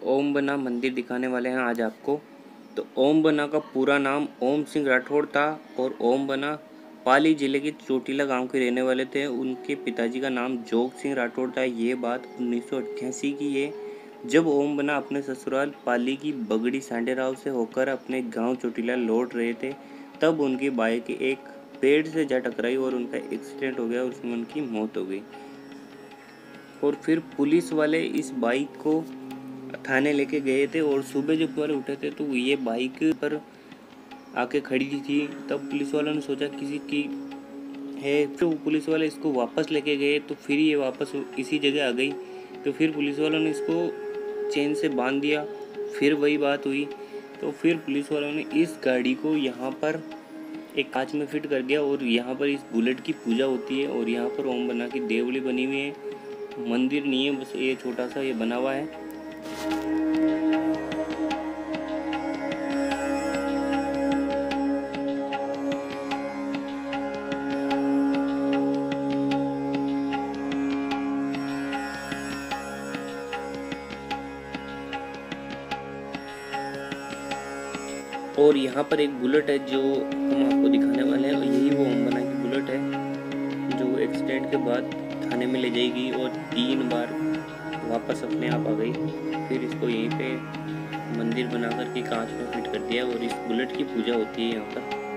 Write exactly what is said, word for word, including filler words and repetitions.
ओम बना मंदिर दिखाने वाले हैं आज आपको। तो ओम बना का पूरा नाम ओम सिंह राठौड़ था और ओम बना पाली जिले के चोटीला गांव के रहने वाले थे। उनके पिताजी का नाम जोग सिंह राठौड़ था। ये बात उन्नीस सौ अट्ठासी की है, जब ओम बना अपने ससुराल पाली की बगड़ी सांडेराव से होकर अपने गांव चोटीला लौट रहे थे, तब उनकी बाइक एक पेड़ से जा टकराई और उनका एक्सीडेंट हो गया, उसमें उनकी मौत हो गई। और फिर पुलिस वाले इस बाइक को थाने लेके गए थे और सुबह जब वाले उठे थे तो ये बाइक पर आके खड़ी थी। तब पुलिस वालों ने सोचा किसी की है, फिर तो पुलिस वाले इसको वापस लेके गए तो फिर ये वापस इसी जगह आ गई। तो फिर पुलिस वालों ने इसको चेन से बांध दिया, फिर वही बात हुई। तो फिर पुलिस वालों ने इस गाड़ी को यहाँ पर एक कांच में फिट कर दिया और यहाँ पर इस बुलेट की पूजा होती है। और यहाँ पर ओम बना की देवली बनी हुई है, मंदिर नहीं है, बस ये छोटा सा ये बना हुआ है। और यहाँ पर एक बुलेट है जो हम आपको दिखाने वाले हैं, और यही वो ओम बना की बुलेट है जो एक्सीडेंट के बाद थाने में ले जाएगी और तीन बार वापस अपने आप आ गई। फिर इसको यहीं पे मंदिर बना कर के कांच में फिट कर दिया और इस बुलेट की पूजा होती है यहाँ पर।